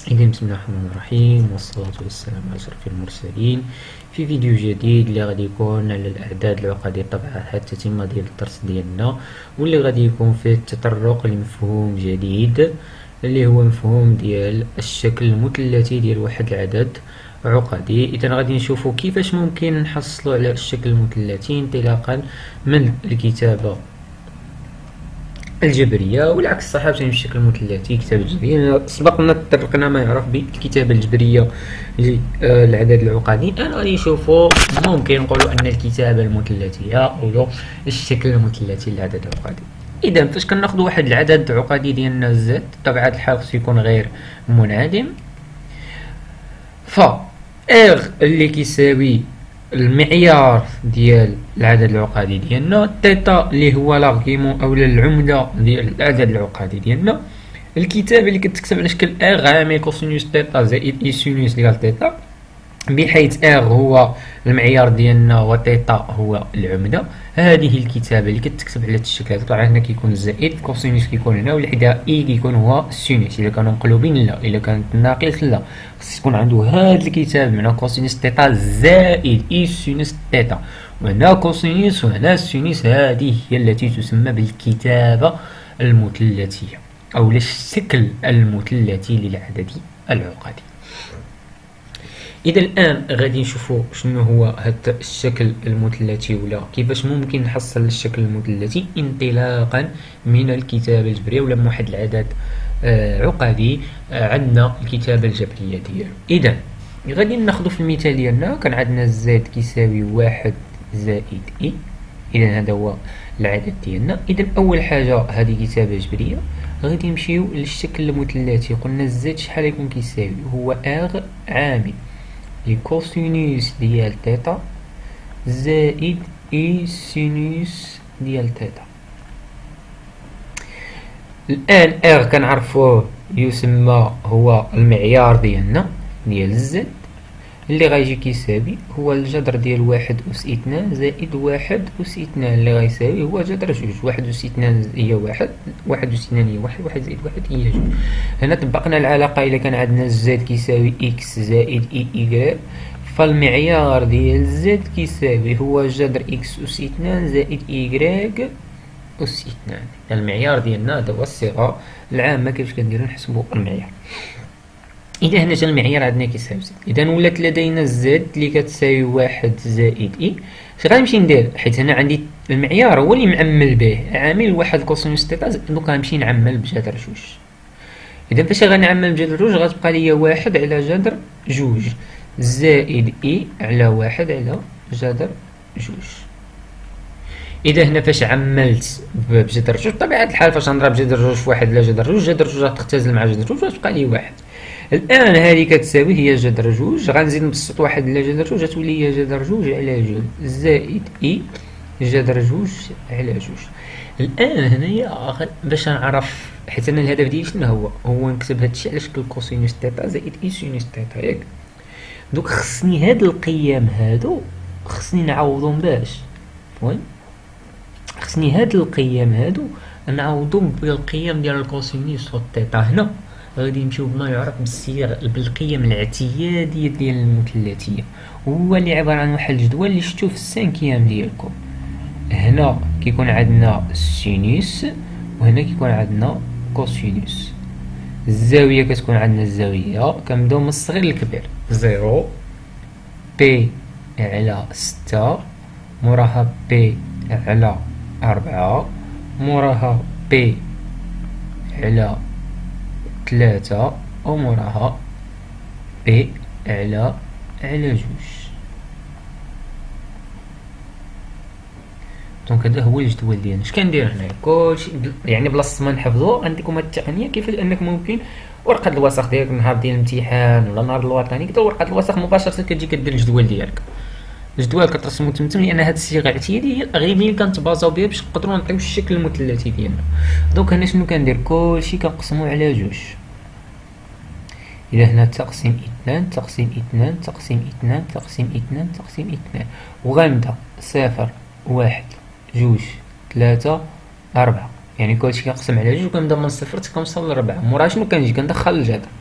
إذا بسم الله الرحمن الرحيم والصلاة والسلام على أشرف المرسلين. في فيديو جديد اللي غادي يكون على الأعداد العقدية طبعا حتى تتمة ديال الدرس ديالنا، واللي غادي يكون فيه التطرق لمفهوم جديد اللي هو مفهوم ديال الشكل المثلثي ديال واحد العدد عقدي. إذا غادي نشوفو كيفاش ممكن نحصلو على الشكل المثلثي انطلاقا من الكتابة الجبرية، والعكس صح باش الشكل المثلثي كتابة الجبرية. سبقنا تطرقنا ما يعرف بالكتابة الجبرية للعدد العقدي. الآن غادي نشوفو ممكن نقولوا أن الكتابة المثلثية أو الشكل المثلثي للعدد العقدي. إذا فاش كناخدو واحد العدد عقدي ديالنا زد بطبيعة الحال خصو يكون غير منعدم، ف إغ اللي كيساوي المعيار ديال العدد العقدي ديالنا، تيتا اللي هو لاغيمون اولا العمده ديال العدد العقدي ديالنا. الكتابه اللي كتكتب على شكل ار عامل كوسينوس تيتا زائد اي سينوس ديال تيتا، بحيث ار هو المعيار ديالنا وتيتا هو العمده. هذه الكتابه اللي كتكتب على هذا الشكل. طبعا هنا كيكون الزائد، الكوسينوس كيكون هنا، والحدا اي كيكون هو السينوس. الا كانوا مقلوبين لا، الا كانت ناقص لا، خص يكون عنده هذا الكتاب معنى كوسينوس تيتا زائد اي سينوس تيتا، وهنا كوسينوس وهنا السينوس. هذه هي التي تسمى بالكتابه المثلثيه او الشكل المثلثي للعدد العقدي. إذا الآن غادي نشوفو شنو هو هذا الشكل المثلثي، ولا كيفاش ممكن نحصل الشكل المثلثي انطلاقا من الكتابة الجبرية ولا من واحد العدد عقدي عندنا الكتابة الجبرية ديالو. إذا غادي ناخدو في المثال ديالنا كان عندنا زد كيساوي واحد زائد إي. إذا هذا هو العدد ديالنا. إذا أول حاجة هذه كتابة جبرية، غادي نمشيو للشكل المثلثي. قلنا زد شحال يكون كيساوي؟ هو اغ عامل الكوسينوس ديال تيتا زائد اي سينوس ديال تيتا. الان ار كنعرفوه يسمى هو المعيار ديالنا ديال زد، اللي غيجي كيساوي هو الجذر ديال واحد أس اثنان زائد واحد أس اثنان، اللي غيساوي هو جذر جوج. واحد أس اثنان هي واحد، واحد أس اثنان هي واحد، واحد زائد واحد هي جوج. هنا طبقنا العلاقة. إلا كان عندنا زد كيساوي إكس زائد إي إيكغيك، فالمعيار ديال زد كيساوي هو جذر إكس أس اثنان زائد إيكغيك أس اثنان. المعيار ديالنا هذا هو الصيغة العامة كيفاش كنديرو نحسبو المعيار. إذا هنا جا المعيار عندنا كيساوي زد. إذا ولات لدينا زد اللي كتساوي واحد زائد إي. اش غنمشي ندير؟ حيت هنا عندي المعيار هو اللي معمل به عامل واحد كوسينوس تيتا، دوك غنمشي نعمل بجذر جوج. إذا فاش غنعمل بجذر جوج غتبقى ليا واحد على جذر جوج زائد إي على واحد على جذر جوج. إذا هنا فاش عملت بجذر جوج بطبيعة الحال فاش نضرب جذر جوج في واحد على جذر جوج، جذر جوج غتختزل مع جذر جوج غتبقى لي واحد. الآن هذه كتساوي هي جذر جوج، غنزيد نبسط واحد على جذر جوج غتولي هي جذر جوج على جوج زائد إي جذر جوج على جوج. الآن هنايا باش نعرف، حيت أنا الهدف ديالي شنو هو نكتب هادشي على شكل كوسينوس تيتا زائد إي سينوس تيتا، ياك؟ دوك خصني هاد القيم هادو خصني نعوضهم باش فهمت؟ خصني هاد القيم هادو نعوضهم بالقيم ديال الكوسينوس والتيتا. هنا غادي نمشيو بما يعرف بالقيم الاعتيادية ديال المثلثية، هو اللي عبارة عن واحد الجدول اللي شفتو في السانكيام ديالكم. هنا كيكون عندنا السينوس وهنا كيكون عندنا كوسينوس. الزاوية كتكون عندنا الزاوية كنبداو من الصغير للكبير، زيرو بي على ستة، موراها بي على أربعة، موراها بي على ثلاثة، وموراها بي على جوج. دونك هذا هو الجدول ديالنا. اش كندير هنايا؟ كلشي يعني بلاصه ما نحفظو عندكم هاد التقنيه كيفاش انك ممكن ورقه الوثق ديالك نهار ديال الامتحان ولا نهار الوطني كدا ورقه الوثق مباشره كتجي كدير الجدول ديالك. الجدول كترسمو تمتم، لان هاد الصيغه الاعتياديه هي الاغلبيه اللي كنتبازاو بها باش نقدروا نعطيو الشكل المثلثي ديالنا. دونك هنا شنو كندير؟ كلشي كنقسمو على جوج. إذا هنا تقسيم اثنان تقسيم اثنان تقسيم اثنان تقسيم اثنان تقسيم اثنان، وغنبدا صفر واحد جوج ثلاثة أربعة، يعني كلشي كنقسم على جوج وكنبدا من صفر كنوصل لربعة. مورا شنو كنجي كندخل الجذر،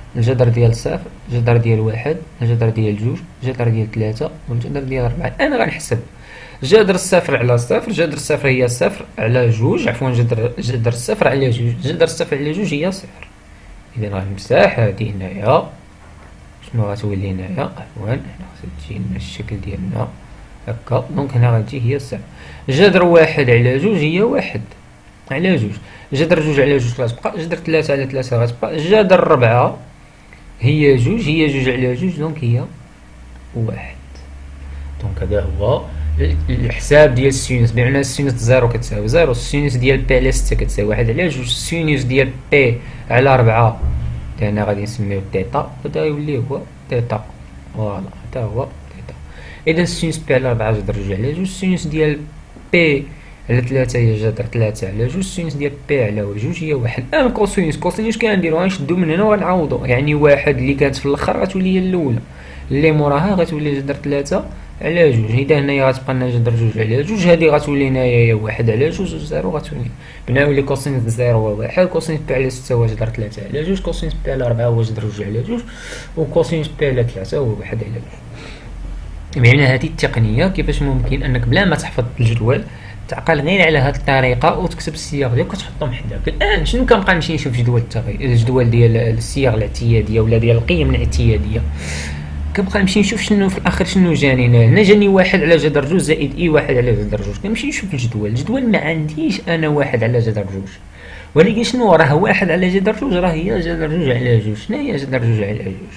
الجذر ديال صفر، الجذر ديال واحد، الجذر ديال جوج، الجذر ديال ثلاثة، والجذر ديال ربعة. أنا غنحسب جذر الصفر على صفر، جذر الصفر هي صفر على جوج، عفوا جذر الصفر على جوج، جذر الصفر على جوج هي صفر. إذا غنمسح هادي هنايا، شنو غتولي هنايا؟ عفوا هنا خصها تجي لنا الشكل ديالنا هكا. دونك هنا غتجي هي صفر. جذر واحد على جوج هي واحد على جوج، جذر جوج على جوج غتبقى، جذر ثلاثة على ثلاثة غتبقى، جذر ربعة هي جوج، هي جوج على جوج، دونك هي واحد. دونك هذا هو الحساب ديال السينوس، بمعنى السينوس زيرو كتساوي زيرو، السينوس ديال بي على ستة كتساوي واحد على جوج، السينوس ديال بي على ربعة هنا غادي نسميوه تيتا، وهذا يولي هو تيتا. فوالا هذا هو تيتا. إذا السينوس بي على ربعة جذر جوج على جوج، السينوس ديال بي على ثلاثة هي جذر ثلاثة على جوج، السينوس ديال بي على جوج هي واحد. الآن كوسينوس كنديرو غنشدو من هنا وغنعوضو، يعني واحد اللي كانت في الآخر غتولي هي الأولى، اللي موراها غتولي جذر ثلاثة على جوج. إذا هنايا غتبقى لنا جذر جوج على جوج، هادي غتولي هنايا هي واحد على جوج، وزيرو غتولي. بناولي كوسينوس زيرو هو واحد، كوسينوس بي على ستة هو جذر ثلاثة على جوج، كوسينوس بي على ربعة هو جذر جوج على جوج، وكوسينوس بي على ثلاثة هو واحد على جوج. بمعنى هذه التقنية كيفاش ممكن أنك بلا ما تحفظ الجدول تعقل غير على هذه الطريقة وتكتب الصيغ ديالك وتحطهم حداك. الآن شنو كنبقى نمشي نشوف الجدول ديال الصيغ الاعتيادية ولا ديال القيم الاعتيادية، كنبقى نمشي نشوف شنو في الاخر شنو جاني. هنا جاني واحد على جذر جوج زائد اي واحد على جذر جوج، كنمشي نشوف الجدول ما عنديش انا واحد على جذر جوج، ولكن شنو راه واحد على جذر جوج، راه هي جذر جوج على جوج. شنو هي جذر جوج على جوج؟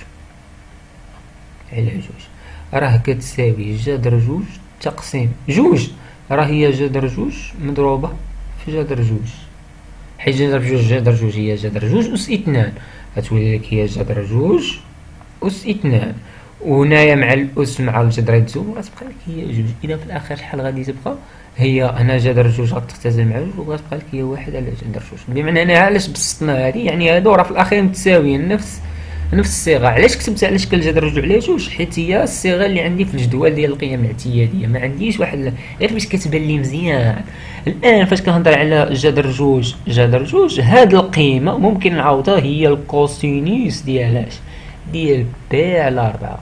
على جوج راه كتساوي جذر جوج تقسيم جوج، راه هي جذر جوج مضروبة في جذر جوج، حيت جذر جوج هي جذر جوج أس اثنان، غتولي لك هي جذر جوج أس اثنان، وهنايا مع الأس مع الجذر يتزوج غتبقى لك هي جوج. إذا في الآخر شحال غادي تبقى؟ هي هنا جذر جوج غتختزل مع جوج وغتبقى لك هي واحد على جذر جوج. بمعنى أنا علاش بسطنا هادي؟ يعني هادو راه في الأخير متساويين نفس الصيغة. علاش كتبت على شكل جذر جوج على جوج؟ حيت هي الصيغة اللي عندي في الجدول ديال القيم الاعتيادية، ما عنديش واحد غير باش كتبان لي مزيان. الآن فاش كنهضر على جذر جوج هاد القيمة ممكن نعوضها، هي الكوسينوس ديالاش؟ ديال بي على ربعة.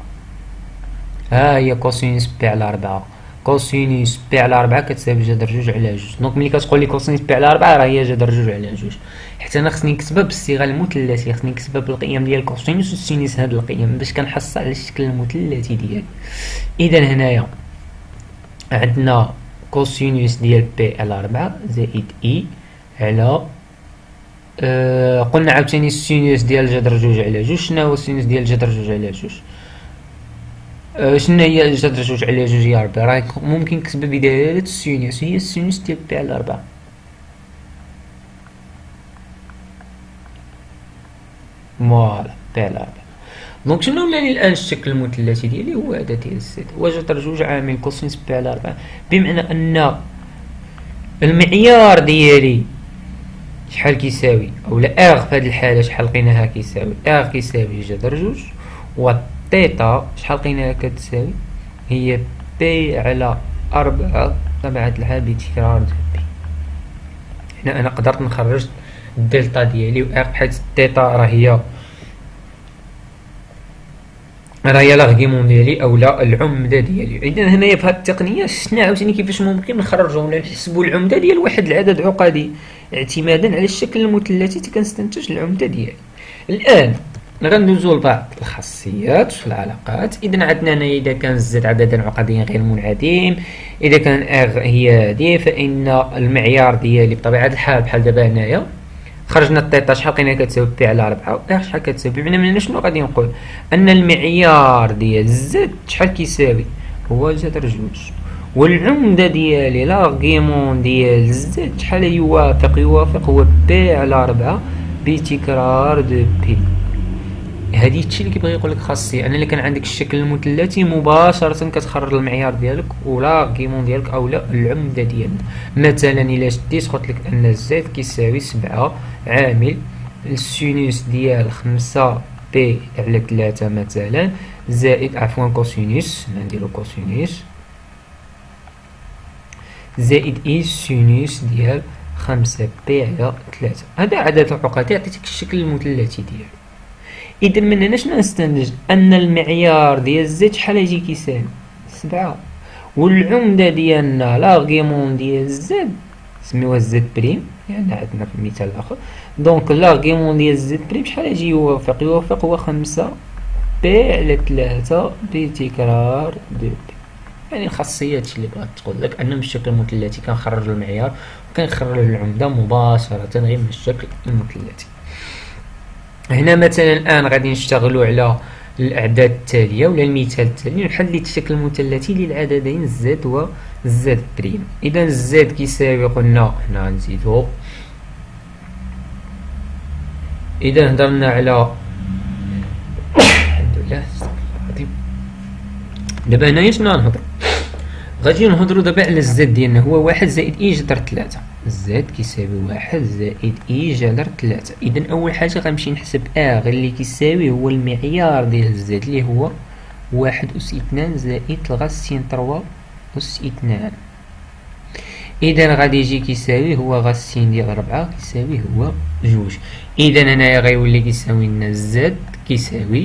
ها هي كوسينوس بي على ربعة، كوسينوس بي على ربعة كتساوي جذر جوج على جوج. دونك ملي كتقول لي كوسينوس بي على ربعة راه هي جذر جوج على جوج، حيت انا خصني نكتبها بالصيغة المثلثية، خصني نكتبها بالقيم ديال كوسينوس وسينوس هاد القيم باش كنحصل على الشكل المثلثي ديالي. إذا هنايا عندنا كوسينوس ديال بي على ربعة زائد اي على قلنا عاوتاني السينوس ديال جذر جوج على جوج. شنو هو السينوس ديال جذر جوج على جوج؟ شنو هي جذر جوج على جوج يا ربي؟ راه ممكن نكتبها بدلالة السينوس، هي السينوس ديال بي على ربعة. فوالا بي على ربعة. دونك شنو ولاني الان الشكل المثلثي ديالي؟ هو هذا ديال الزد، هو جذر جوج عامل كوسينوس بي على ربعة، بمعنى ان المعيار ديالي شحال كيساوي، اولا اغ في هذه الحاله شحال لقيناها كيساوي اغ كيساوي جذر جوج، و تيتا شحال لقيناها كتساوي هي بي على أربعة طبيعة الحال بتكرار دو بي. هنا انا قدرت نخرج الدلتا ديالي و اغ، حيت تيتا راه هي لاغيمون ديالي اولا العمده ديالي. اذا هنايا في هذه التقنيه شفنا عاوتاني كيفاش ممكن نخرجوا ولا نحسبوا العمده ديال واحد العدد عقدي اعتمادا على الشكل المثلثي كنستنتج العمده ديالي. الان غندوزو لبعض الخاصيات في العلاقات. اذا عندنا هنا اذا كان زد عددا عقديا غير منعدم، اذا كان اغ هي هذه، فان المعيار ديالي بطبيعه الحال بحال دابا هنايا خرجنا التيتا شحال لقينا كتساوي بي على ربعة، و شحال كتساوي. بمعنى من شنو غادي نقول؟ ان المعيار ديال زد شحال كيساوي؟ هو جذر جوج، والعمده ديالي لاغيمون ديال زد شحال يوافق هو بي على ربعة بتكرار دو بي. هادي هادشي اللي كيبغي يقول لك خاصيه انا اللي كان عندك الشكل المثلثي مباشره كتخرج المعيار ديالك ولا كيمون ديالك اولا العمده ديالنا. مثلا الا شديت قلت لك ان زد كيساوي 7 عامل السينوس ديال 5 بي على 3 مثلا زائد عفوا كوسينوس، نديرو كوسينوس زائد اي سينوس ديال 5 بي على 3. هذا عدد العقد عطيتك الشكل المثلثي ديالو. اذا من هنا شنو نستنتج؟ ان المعيار ديال زد شحال يجي كيساوي 7، والعمده ديالنا لاغيمون ديال زد سميوها زد بريم، يعني عندنا في المثال الاخر. دونك لاغيمون ديال زد بريم شحال يجي يوافق؟ يوافق هو 5 بي على 3 بتكرار دو بي. يعني الخاصيات اللي بغات تقول لك ان من الشكل المثلثي كنخرج المعيار وكنخرج العمده مباشره غير من الشكل المثلثي. هنا مثلا الان غادي نشتغلوا على الاعداد التاليه ولا المثال التالي، نحل الشكل المثلثي للعددين زد و زد بريم. اذا زد كيساوي قلنا هنا غنزيدو، اذا هضرنا على الحمد لله دابا هنايا شنو غنهضروا؟ غادي نهضروا دابا على الزد ديالنا هو 1 زائد اي جذر 3. زد كيساوي 1 زائد اي جذر 3. اذا اول حاجه غنمشي نحسب ا اللي كيساوي هو المعيار ديال الزد اللي هو 1 أس 2 زائد الغاسين 3 أس 2. اذا غادي يجي كيساوي هو غاسين ديال 4 كيساوي هو 2. اذا هنايا غيولي كيساوي لنا زد كيساوي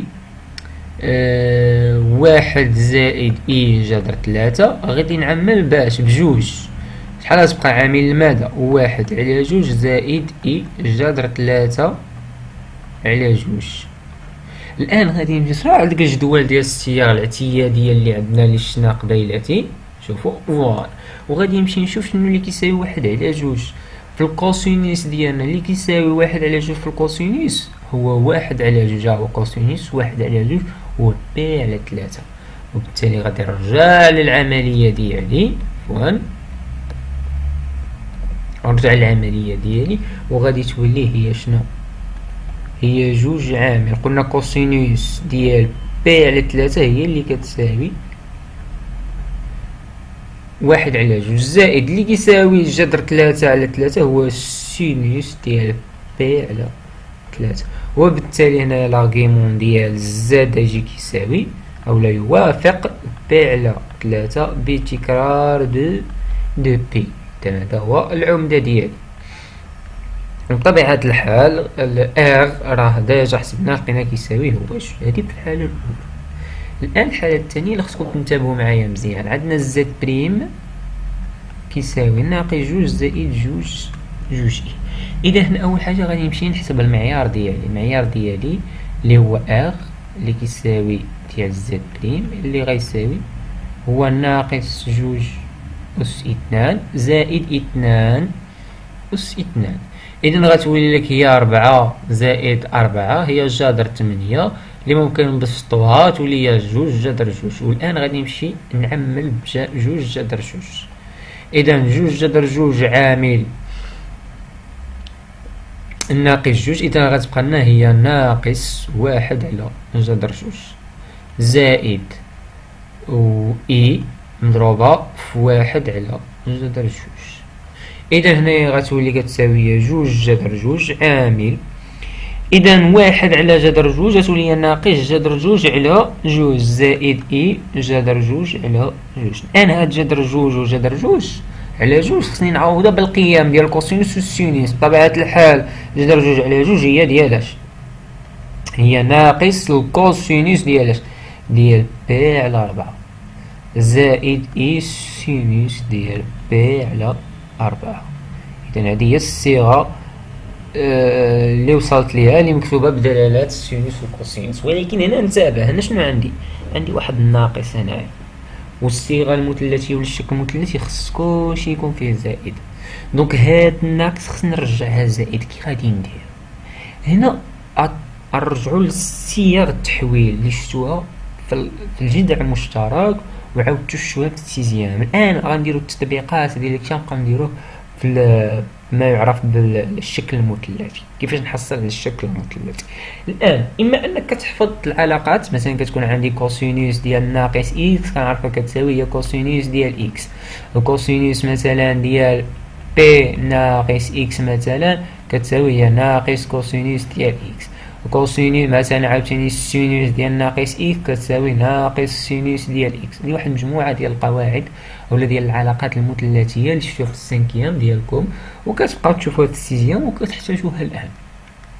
1 زائد اي جذر 3. غادي نعمل باش بجوج شحال غتبقى عامل المدى 1 على 2 زائد اي جذر 3 على 2. الان غادي نمشيو على ديك الجدول ديال الصيغ الاعتياديه اللي عندنا اللي شفنا قبيلاتي. شوفوا فوالا، وغادي نمشي نشوف شنو اللي كيساوي 1 على 2 في الكوسينيس ديالنا. اللي كيساوي 1 على 2 في الكوسينيس هو 1 على 2 هو كوسينيس 1 على 2 هو بي على 3. وبالتالي غادي نرجع للعمليه ديالي نرجع للعمليه ديالي وغادي تولي هي شنو؟ هي 2 عامل. قلنا كوسينوس ديال بي على 3 هي اللي كتساوي 1 على 2 زائد اللي كيساوي جذر 3 على 3 هو سينوس ديال بي على 3. وبالتالي هنا لاغيمون ديال زد يجي كيساوي او لا يوافق بي على 3 بتكرار دو بي. هذا هو العمده ديالي. بطبيعه الحال الار راه ديجا حسبنا لقينا كيساوي هو واش. هذه في الحاله الاولى. الان الحاله الثانيه اللي خصكم تنتبهوا معايا مزيان، عندنا زد بريم كيساوي ناقص 2 زائد 2 اي. اذا هنا اول حاجه غادي نمشي نحسب المعيار ديالي. المعيار ديالي اللي هو ار اللي كيساوي ديال زد بريم اللي غيساوي هو ناقص 2 أس 2 زائد 2 أس 2. إذا غتولي لك هي 4 زائد 4 هي جذر 8 اللي ممكن نبسطوها تولي هي 2 جذر 2. والآن غادي نمشي نعمل 2 جذر 2. إذا 2 جذر 2 عامل ناقص 2. إذا غتبقى لنا هي ناقص 1 على جذر 2 زائد و إي مضروبة في 1 على جذر 2. إذا هنايا غتولي كتساوي 2 جذر 2 عامل. إذا 1 على جذر 2 غتولي ناقص جذر 2 على 2 زائد إي جذر 2 على 2. الآن هاد جذر 2 و جذر 2 على 2 خصني نعوضها بالقيم ديال الكوسينوس والسينوس. بطبيعة الحال جذر 2 على 2 هي ديالاش؟ هي ناقص الكوسينوس ديالاش؟ ديال بي على 4 زائد إي سينوس ديال بي على 4. إذا هذه هي الصيغة اللي وصلت ليها اللي مكتوبة بدلالات السينوس والكوسينوس. ولكن هنا انتبه، هنا شنو عندي واحد الناقص هنايا، والصيغة المثلثية ولا الشكل المثلثي خص كلشي يكون فيه زائد. دونك هاد الناقص خصنا نرجعها زائد. كي غادي ندير هنا؟ نرجعو لصيغ التحويل اللي شفتوها في الجذع المشترك وعاودتو شويه في السيزيام. الان غنديرو التطبيقات ديال الكتاب نبقاو نديروه في ما يعرف بالشكل المثلثي. كيفاش نحصل على الشكل المثلثي؟ الان اما انك كتحفظ العلاقات، مثلا كتكون عندي كوسينوس ديال ناقص اكس كنعرفها كتساوي هي كوسينوس ديال اكس. الكوسينوس مثلا ديال بي ناقص اكس مثلا كتساوي هي ناقص كوسينوس ديال اكس. كوسينوس مثلا عاوتاني السينوس ديال ناقص اكس كتساوي ناقص سينوس ديال اكس. هذه واحد المجموعه ديال القواعد اولا ديال العلاقات المثلثيه اللي شفتوها في السانكيام ديالكم وكتبقاو تشوفوها في السيزيام وكتحتاجوها الان.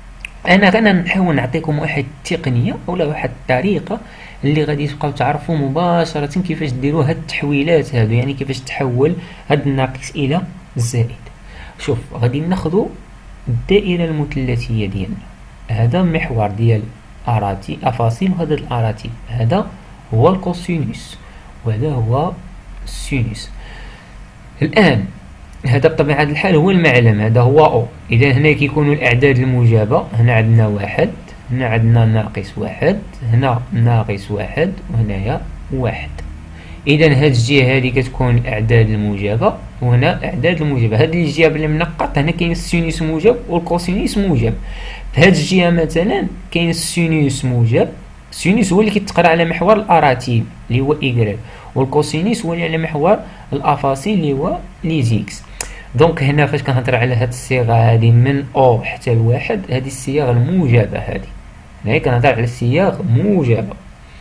انا غانا نحاول نعطيكم واحد التقنيه اولا واحد الطريقه اللي غادي تبقاو تعرفوا مباشره كيفاش ديروا هاد التحويلات هادو، يعني كيفاش تحول هاد الناقص الى الزائد. شوف غادي ناخذوا الدائره المثلثيه ديالنا، هذا محور ديال اراتي افاصيل، وهذا الاراتي هذا هو الكوسينوس وهذا هو السينوس. الان هذا بطبيعة الحال هو المعلم، هذا هو او. اذا هنا كيكونوا الاعداد الموجبة، هنا عندنا واحد، هنا عندنا ناقص واحد، هنا ناقص واحد، وهنايا واحد. اذا هاد الجهة هادي كتكون الاعداد الموجبة، وهنا الاعداد الموجبة. هاد الجهة بلي منقط هنا كاين السينوس موجب والكوسينوس موجب. في هاد الجهة مثلا كاين السينوس موجب، السينوس هو اللي كيتقرا على محور الاراتيب اللي هو إيكغيك، والكوسينوس هو اللي على محور الافاصيل اللي هو لي زيكس. دونك هنا فاش كنهضر على هاد الصيغه هادي من او حتى لواحد، هادي الصيغ الموجبه، هادي هنا كنهضر على الصيغ موجبه.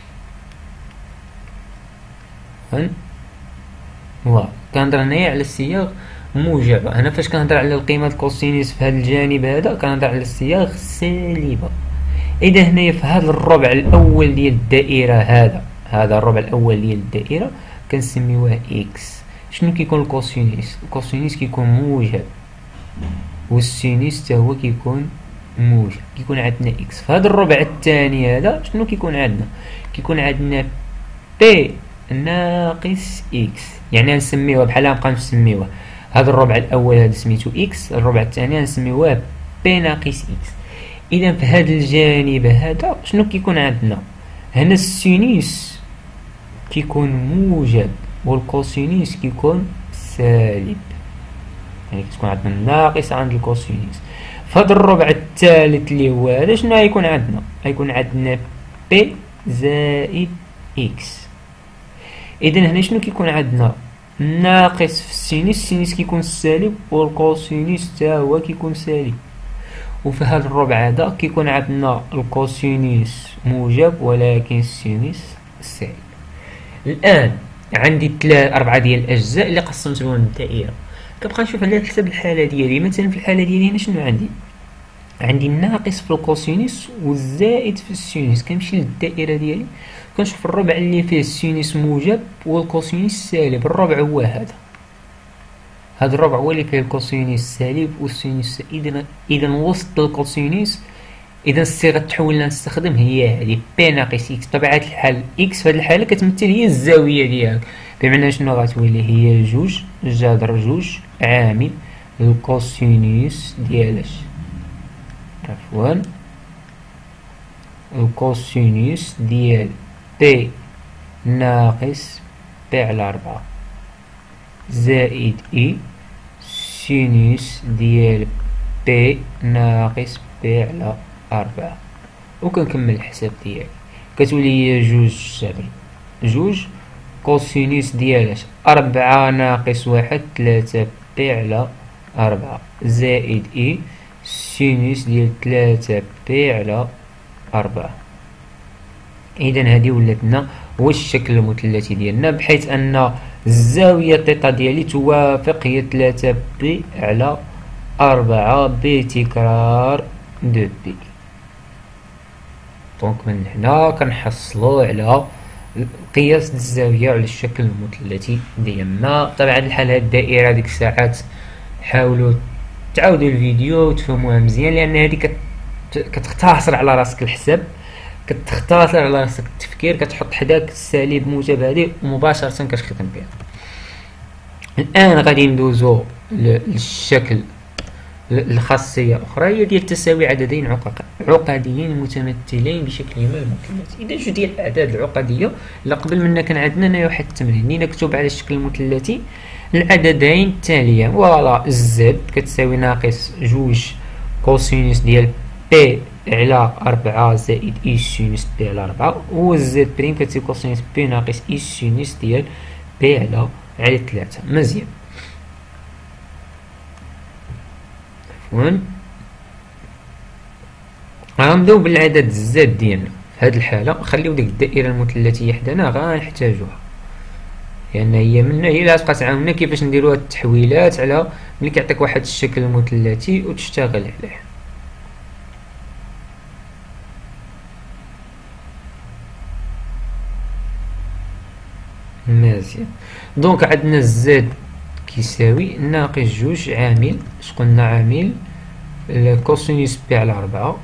كنهضر هنايا على الصيغ موجبه. هنا فاش كنهضر على القيمه الكوسينوس في هذا الجانب هذا كنهضر على الصيغ سالبه. اذا هنايا في هذا الربع الاول ديال الدائره، هذا الربع الاول ديال الدائره كنسميوه اكس. شنو كيكون الكوسينوس؟ الكوسينوس كيكون موجب، والسينوس حتى هو كيكون موجب، كيكون عندنا اكس. في هذا الربع الثاني هذا شنو كيكون عندنا؟ كيكون عندنا بي ناقص اكس، يعني نسميوه بحال نبقى نسميوه هذا الربع الاول هذا سميتو اكس، الربع الثاني نسميوه بي ناقص اكس. اذا في هذا الجانب هذا شنو كيكون عندنا؟ هنا السينوس كيكون موجب والكوسينوس كيكون سالب، يعني كتكون عندنا الناقص عند الكوسينوس. في هذا الربع الثالث اللي هو هذا شنو غيكون عندنا؟ غيكون عندنا بي زائد اكس. اذا هنا شنو كيكون عندنا؟ ناقص في السينوس، السينوس كيكون سالب والكوسينوس حتى هو كيكون سالب. وفي هذا الربع هذا كيكون عندنا الكوسينوس موجب ولكن السينوس سالب. الان عندي 4 ديال الاجزاء اللي قسمت بهم الدائره. كنبقى نشوف على حسب الحاله ديالي. مثلا في الحاله ديالي هنا شنو عندي الناقص في الكوسينوس والزائد في السينوس. كنمشي للدائره ديالي كنشوف الربع اللي فيه السينوس موجب والكوسينوس سالب، الربع هو هذا الربع هو اللي فيه الكوسينوس سالب والسينوس. اذا وسط الكوسينوس، اذا الصيغه التحويل اللي نستخدم هي هذه بي ناقص اكس. بطبيعه الحال اكس في هذه الحاله كتمثل هي الزاويه ديالك، بمعنى شنو غتولي؟ هي جوج جذر جوج عامل الكوسينوس ديال الكوسينوس ديال بي ناقص بي على 4 زائد اي سينوس ديال بي ناقص بي على 4. وكنكمل الحساب ديالي كتولي هي جوج كوسينوس ديال 4 ناقص 1 3 بي على 4 زائد اي سينوس ديال 3 بي على 4. اذا هذه ولات لنا هو الشكل المثلثي ديالنا، بحيث ان الزاويه تيتا ديالي توافق هي 3 بي على 4 بتكرار 2 بي. دونك من هنا كنحصلوا على قياس الزاويه على الشكل المثلثي ديالنا. طبعا الحال هاد الدائره ديك الساعات حاولوا تعاودوا الفيديو وتفهموها مزيان، لان هذه كتختصر على راسك الحساب، كتختصر على راسك التفكير، كتحط حداك السالب موجب هذه ومباشره كتخدم بها. الان غادي ندوزو للشكل الخاصيه اخرى هي ديال تساوي عددين عقديين متمثلين بشكلهما المثلثي. اذا جوج ديال الاعداد العقديه اللي قبل منا كان عندنا هنا واحد التمرين اللي نكتب على الشكل المثلثي العددين التاليين. فوالا الزد كتساوي ناقص جوج كوسينوس ديال بي على 4 زائد اي سينوس بي على 4، و الزد بريم كتساوي كوسينوس بي ناقص اي سينوس ديال بي على 3. مزيان. غنبداو بالعدد الزاد ديالنا. في هذه الحاله نخليو ديك الدائره المثلثيه حدانا غنحتاجوها، لان هي منها هي اللي غتبقى تعاوننا كيفاش نديرو هاد التحويلات على ملي كيعطيك واحد الشكل مثلثي وتشتغل عليه. مزيان. دونك عندنا زد كيساوي ناقص جوج عامل شقلنا عامل كوسينوس بي على 4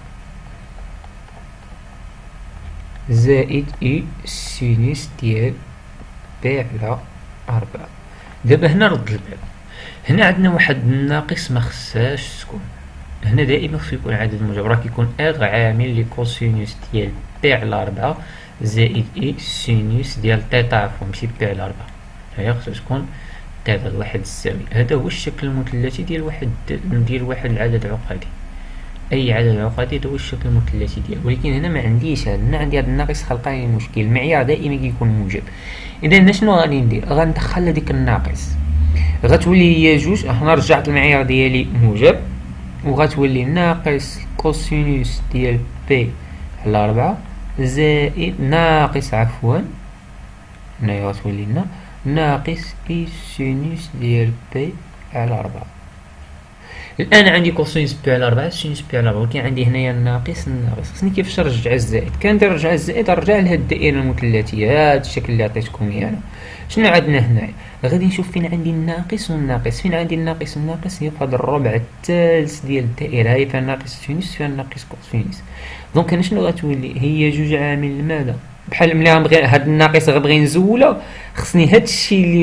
زائد اي سينوس ديال بي على 4. دابا هنا رد البال، هنا عندنا واحد الناقص ما خصهاش تكون، هنا دائما خصو يكون عدد موجب، راه كيكون اغ عامل لي كوسينوس ديال بي على 4 زائد اي سينوس ديال تيتا، عفوا ماشي بي على 4، هي خصو تكون تيتا الواحد الزاوية. هذا هو الشكل المثلثي ديال واحد العدد عقدي، اي عدد عقدي هذا هو الشكل المثلثي ديالو. ولكن هنا ما عنديش هنا عندي هذا الناقص خلقاني مشكل، المعيار دائما كيكون موجب. اذا هنا شنو غادي ندير؟ غندخل هذيك الناقص، غتولي هي جوج، هنا رجعت المعيار ديالي موجب، وغتولي ناقص كوسينوس ديال بي على 4 زائد ناقص هنايا غتولي لنا ناقص اي سينوس ديال بي على 4. الان عندي كوسينوس بي على 4 سينوس بي على 4، ولكن عندي هنايا الناقص خصني كيفاش نرجع الزائد. كندير نرجع الزائد، نرجع لهاد الدائره المثلثيه، هاد الشكل اللي عطيتكم اياه. شنو عندنا هنايا؟ غادي نشوف فين عندي الناقص والناقص. فين عندي الناقص والناقص؟ هي في هذا الربع الثالث ديال الدائره، هي فيها ناقص سينوس فيها ناقص كوسينوس. دونك هنا شنو غتولي؟ هي جوج عامل ماذا؟ بحال ملي غنبغي هاد الناقص غنبغي نزوله، خصني هادشي اللي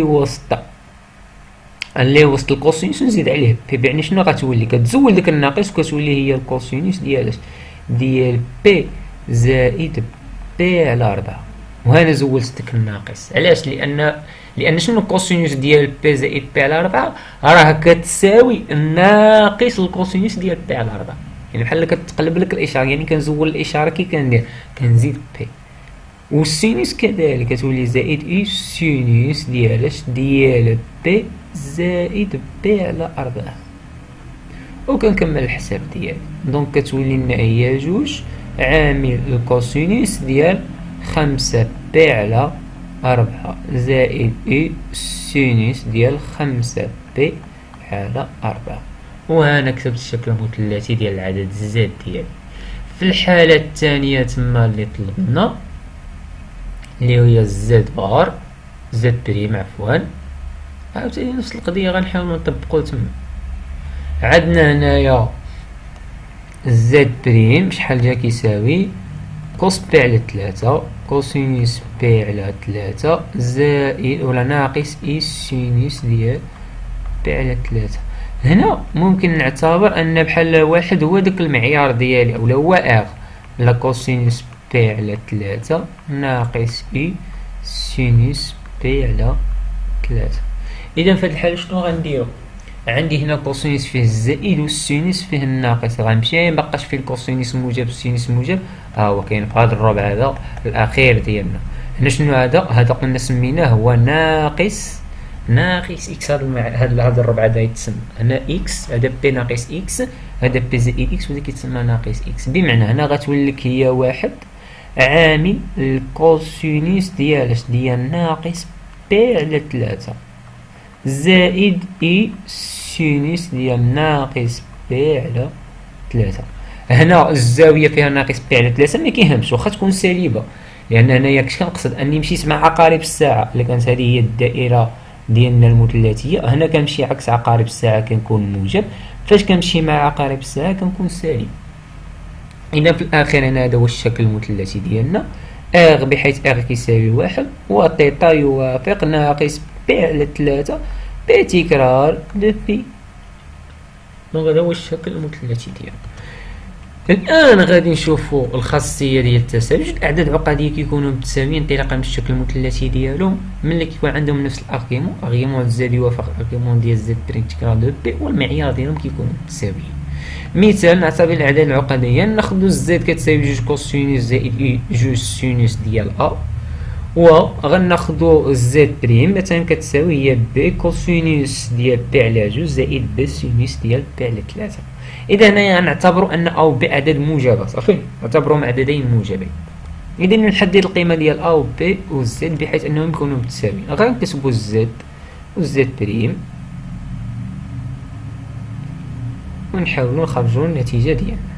وسط الكوسينوس نزيد عليه بي. يعني شنو غتولي؟ كتزول داك الناقص وكتولي هي الكوسينوس ديال بي زائد بي على 4. وهنا زولت داك الناقص. علاش؟ لان شنو الكوسينوس ديال بي زائد بي على 4 راه كتساوي الناقص الكوسينوس ديال بي على 4. يعني بحال كتقلب لك الاشاره، يعني كنزول الاشاره كي كندير كنزيد بي. والسينوس كذلك كتولي زائد اي سينوس ديال بي زائد بي على 4. وكنكمل الحساب ديالي. دونك كتولي لنا هي جوج عامل الكوسينوس ديال 5 بي على 4 زائد اي سينوس ديال 5 بي على 4. وهنا كتبت الشكل المثلثي ديال العدد الزاد ديالي. في الحالة الثانية تما اللي طلبنا اللي هي زد بار زد بريم عفوا، عاوتاني نفس القضية غنحاولو نطبقو تما. عندنا هنايا زد بريم شحال جا كيساوي كوس بي على 3 كوسينوس بي على 3 زائد ولا ناقص اي سينوس ديال بي على 3. هنا ممكن نعتبر ان بحال واحد هو داك المعيار ديالي، اولا هو اغ لا كوسينوس بي على 3 ناقص اي سينوس بي على 3. اذا في هاد الحالة شنو غنديرو؟ عندي هنا كوسينوس فيه الزائد والسينوس فيه الناقص، غنمشي مبقاش فيه الكوسينوس موجب والسينوس موجب، ها هو كاين في هذا الربع هذا الاخير ديالنا. هنا شنو هذا قلنا سميناه هو ناقص اكس. هذا الربع هذا يتسمى هنا اكس، هذا بي ناقص اكس، هذا بي زائد اكس، وهذا كيتسمى ناقص اكس. بمعنى هنا غتولي لك هي واحد عامل الكوسينوس ديال ناقص بي على 3 زائد اي سينوس ديال ناقص بي على 3. هنا الزاويه فيها ناقص بي على 3 ما كيهمش واخا تكون سالبه، لان هنايا كنت كنقصد اني مشيت مع عقارب الساعه. الا كانت هذه هي الدائره ديالنا المثلثيه، هنا كنمشي عكس عقارب الساعه كنكون موجب، فاش كنمشي مع عقارب الساعه كنكون سالب. اذا في الاخير هنا هذا هو الشكل المثلثي ديالنا، اغ بحيث اغ كيساوي 1 وثيتا يوافق ناقص بي على 3 بي تكرار دو بي. دونك هذا هو الشكل المثلثي ديالنا. الان غادي نشوفوا الخاصيه ديال التساوي. جوج الاعداد عقديه كيكونوا متساويين انطلاقا من الشكل المثلثي ديالهم ملي كيكون عندهم نفس ارغيومون زد يوافق ارغيومون ديال زد بريم تكرار دو بي، والمعيار ديالهم كيكونوا متساويين. مثال نعتبر الاعداد العقديه، ناخذ زد كتساوي جوج كوسينوس زائد اي جوج سينوس ديال ا، وغناخدو زد بريم مثلا كتساوي هي بي كوسينوس ديال بي على جوج زائد بي سينوس ديال بي على 3. اذا هنايا غنعتبروا ان او بي عدد موجبه، صافي نعتبرهم عددين موجبين. اذا نحدد القيمه ديال ا و بي و زد بحيث انهم يكونوا متساويين. غنكتبوا الزد والزد بريم ونحاولوا نخرجوا النتيجه ديالنا.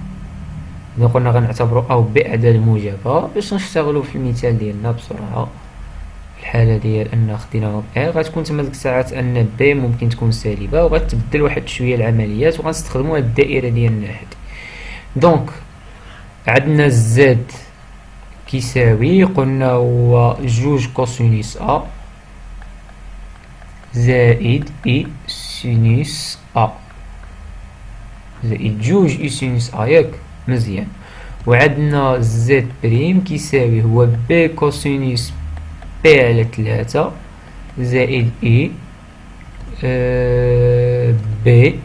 قلنا غنعتبروا او بي اعداد موجبه باش نشتغلوا في المثال ديالنا بسرعه. الحالة ديال أن خدينا ا غتكون تما ديك الساعات أن بي ممكن تكون سالبة، وغتبدل واحد شوية العمليات وغنستخدمو هاد الدائرة ديالنا هادي. دونك عندنا زد كيساوي قلنا هو جوج كوسينوس أ زائد إي سينوس أ زائد جوج إي سينوس أ، ياك مزيان. وعندنا زد بريم كيساوي هو بي كوسينوس بي على 3 زائد إي بي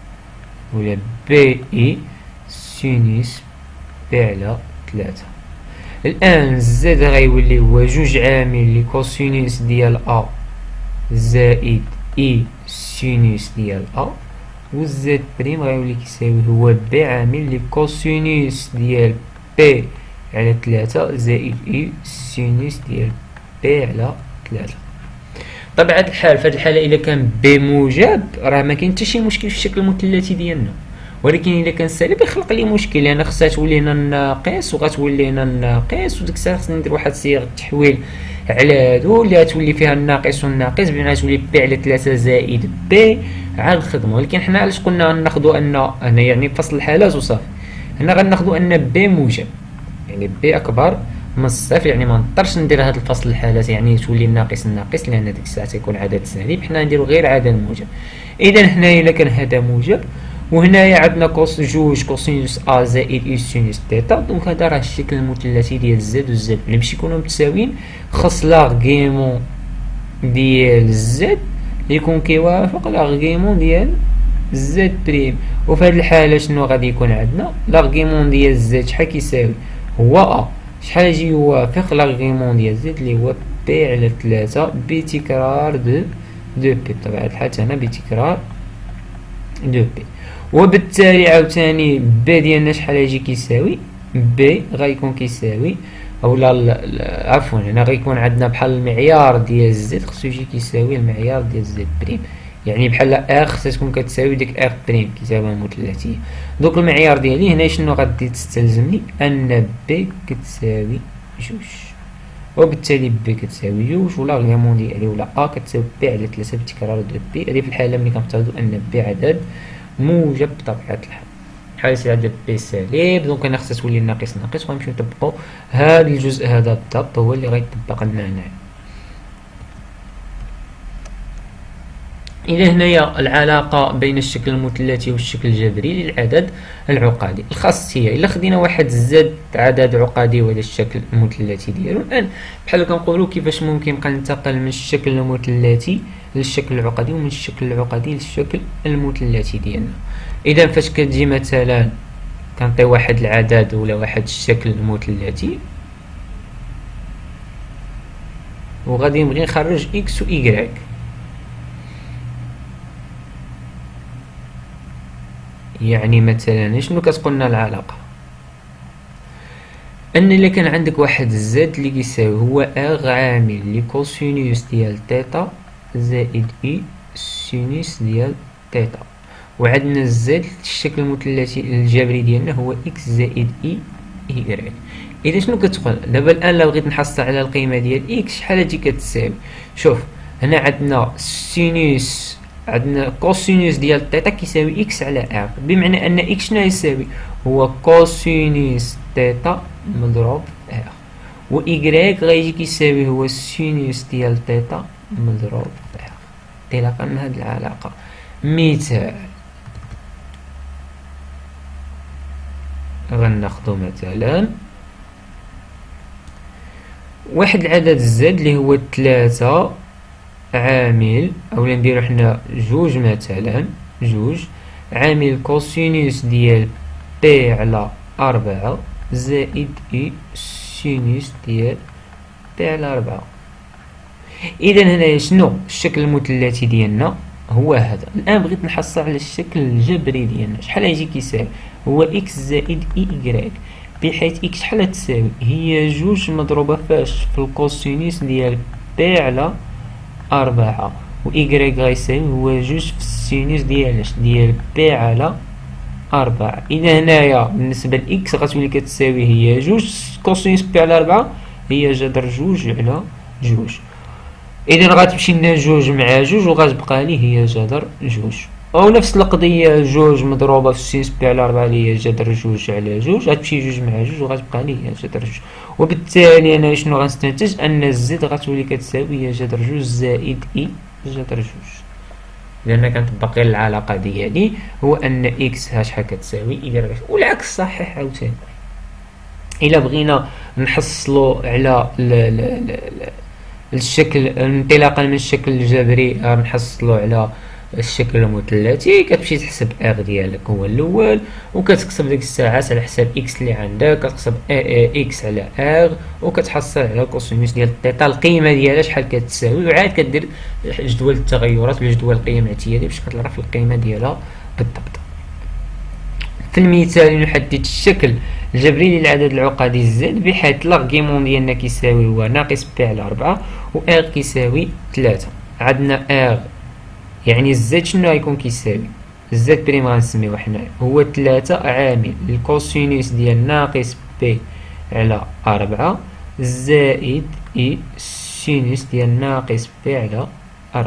ولا بي إي سينوس بي على 3. الآن زد غيولي هو جوج عامل لكوسينوس ديال أ زائد إي سينوس ديال أ، والزد بريم غيولي كيساوي هو بي عامل لكوسينوس ديال بي على 3 زائد إي سينوس ديال بي على 3. طبعا الحال في هذه الحالة إلا كان بي موجب راه ما كاين حتى شي مشكل في الشكل المثلثي ديالنا، ولكن إلا كان سالب يخلق لي مشكل، لأن خصها تولي هنا ناقص وغتولي هنا ناقص، وديك الساعة خصني ندير واحد صيغة التحويل على هادو اللي غتولي فيها الناقص والناقص، بمعنى غتولي بي على 3 زائد بي عاد الخدمة. ولكن حنا علاش قلنا غناخدو أن هنا يعني فصل الحالات وصافي، هنا غناخدو أن بي موجب، يعني بي أكبر من الصفر، يعني ما نقدرش ندير هاد الفصل الحالات يعني تولي ناقص الناقص، لأن ديك الساعة تيكون عدد سالب، حنا نديرو غير عدد موجب. إذا هنايا إلا كان هذا موجب وهنايا عندنا جوج كوسينوس أ زائد إي سينوس تيتا، دونك هذا راه الشكل المثلثي ديال زد وزد اللي باش يكونوا متساويين خص لاغيمون ديال زد يكون كيوافق لاغيمون ديال زد بريم. وفي هذه الحالة شنو غادي يكون عندنا؟ لاغيمون ديال زد شحال كيساوي؟ هو أ، شحال يجي يوافق لاغيمون ديال زد اللي هو بي على 3 بتكرار دو بي، بطبيعة الحال هنا بتكرار دو بي. وبالتالي عاوتاني بي ديالنا شحال يجي كيساوي؟ بي غيكون كيساوي اولا عفوا هنا غيكون عندنا بحال المعيار ديال زد خصو يجي كيساوي المعيار ديال زد بريم، يعني بحال ار خصها تكون كتساوي ديك ار بريم كيساوي مثلثية. دوك المعيار ديالي هنا شنو غادي تستلزمني؟ ان بي كتساوي جوج، وبالتالي بي كتساوي جوج ولا غيمون ديالي ولا ا كتساوي بي على 3 بتكرار دو بي. هذه في الحالة ملي كنفترضو ان بي عدد موجب بطبيعة الحال، بحال يصير عدد بي سالب، دونك انا خصها تولي ناقص ناقص، وغنمشيو نطبقو هاد الجزء هذا بالضبط هو اللي غيطبق لنا هنايا. إذا هنايا العلاقة بين الشكل المثلثي والشكل الجبري للعدد العقدي. الخاصية إلا خدينا واحد زد عدد عقدي وهذا الشكل المثلثي ديالو، الآن بحال كنقولوا كيفاش ممكن يبقى ننتقل من الشكل المثلثي للشكل العقدي ومن الشكل العقدي للشكل المثلثي ديالنا. إذا فاش كتجي مثلا كنعطي واحد العدد ولا واحد الشكل مثلثي وغادي نبغي نخرج إكس و إيكغيك، يعني مثلا شنو كتقولنا العلاقة؟ ان الا كان عندك واحد زد اللي كيساوي هو اغ عامل لكوسينوس ديال تيتا زائد اي سينوس ديال تيتا، وعندنا الزد الشكل المثلثي الجبري ديالنا هو اكس زائد اي ايكغيك. اذا شنو كتقول دابا الان؟ لو بغيت نحصل على القيمة ديال اكس شحال تجي كتساوي؟ شوف هنا عندنا سينوس، عندنا كوسينوس ديال تيتا كيساوي اكس على ار، بمعنى ان اكس شنو يساوي؟ هو كوسينوس تيتا مضروب في ار، و ايكغيك غيجي كيساوي هو سينوس ديال تيتا مضروب في ار. انطلاقا من هاد العلاقة مثال غناخدو مثلا واحد العدد زد اللي هو 3 عامل، اولا نديرو حنا جوج مثلا، جوج عامل كوسينوس ديال بي على 4 زائد اي سينوس ديال بي على 4. اذا هنا شنو الشكل المثلثي ديالنا؟ هو هذا. الان بغيت نحصل على الشكل الجبري ديالنا، شحال يجي كيساوي؟ هو اكس زائد اي ايكغيك، بحيث اكس شحال تساوي؟ هي جوج مضروبة فاش؟ في الكوسينوس ديال بي على 4، و إيكغيك غيساوي هو جوج في السينوس ديال بي على 4. إذا هنايا بالنسبة لإكس غتولي كتساوي هي جوج كوسينوس بي على 4 هي جذر جوج على جوج، اذا غتمشي لنا جوج مع جوج وغتبقى لي هي جذر جوج. او نفس القضيه جوج مضروبه في سينوس بي على 4 اللي هي جذر جوج على جوج، غتمشي جوج مع جوج وغتبقى لي هي جذر جوج. وبالتالي انا شنو غنستنتج؟ ان الزد غتولي كتساوي هي جذر جوج زائد اي جذر جوج، لان كنطبق غير العلاقه ديالي هو ان اكس ها شحال كتساوي اي. والعكس صحيح عاوتاني. الا بغينا نحصلوا على الشكل انطلاقا من الشكل الجبري نحصلوا على الشكل المثلثي، كتمشي تحسب ار ديالك هو الاول وكتكتب ديك الساعات على حساب اكس اللي عندك، كتقسم اكس على ار وكتحصل على كوسينوس ديال الثيتا القيمه ديالها شحال كتساوي، وعاد كدير جدول التغيرات ولا جدول القيم الاعتيادي باش كتعرف القيمه ديالها بالضبط. في المثال نحدد الشكل الجبري للعدد العقدي زد بحيث الارغيمون ديالنا كيساوي هو ناقص بي على 4 و ار كيساوي 3. عندنا ار يعني الزد شنو غيكون كيساوي؟ الزد بريم غنسميوه حنايا هو 3 عامل الكوسينوس ديال ناقص بي على 4 زائد اي سينوس ديال ناقص بي على 4.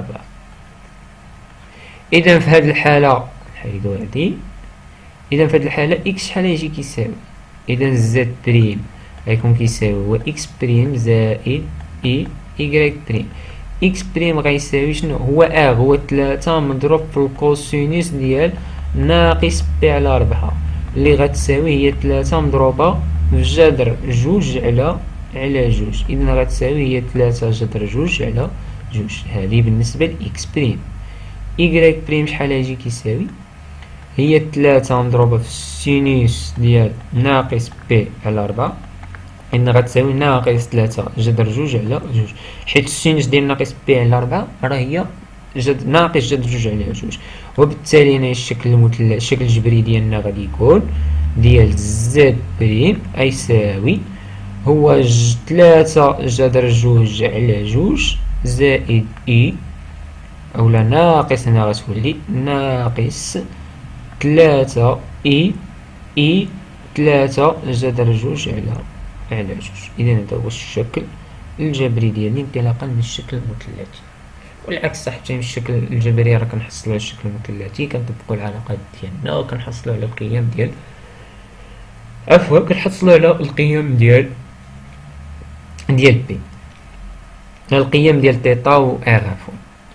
اذا في هذه الحاله نحيدو هادي. اذا في هذه الحاله اكس شحال يجي كيساوي؟ اذا زد بريم غيكون كيساوي هو اكس بريم زائد اي ايكغيك بريم. اكس بريم غيساوي شنو؟ هو ار هو 3 مضروب في الكوسينوس ديال ناقص بي على 4 اللي غتساوي هي 3 مضروبه في جذر جوج على جوج. اذا غتساوي هي 3 جذر جوج على جوج. هذه بالنسبه لاكس بريم. ايكغيك بريم شحال يجي كيساوي؟ هي 3 مضروبة في السينوس ديال ناقص بي على 4 إن غتساوي ناقص 3 جذر جوج على جوج، حيت السينوس ديال ناقص بي على 4 راه هي ناقص جذر جوج على جوج. وبالتالي هنا الشكل الجبري ديالنا غادي يكون ديال زد بريم يساوي هو 3 جذر جوج على جوج زائد اي اولا ناقص، هنا غتولي ناقص 3 اي 3 جذر جوج على جوج. اذا هذا هو الشكل الجبري ديالي انطلاقا من الشكل المثلثي. والعكس صح، حتى الشكل الجبري راه كنحصلوا على الشكل المثلثي كنطبقوا العلاقات ديالنا وكنحصلوا على القيم ديال كنحصلوا على القيم ديال بي، القيم ديال تيتا و ار عفوا.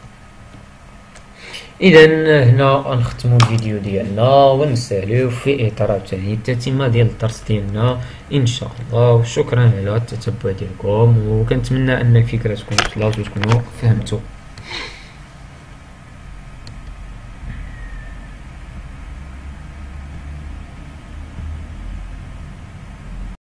اذا هنا نختموا الفيديو ديالنا ونساليو في اطار ثاني التتمه ديال الدرس ديالنا ان شاء الله. وشكرا على التتبع ديالكم، وكنتمنى ان الفكره تكون وصلت وتكونوا فهمتوا.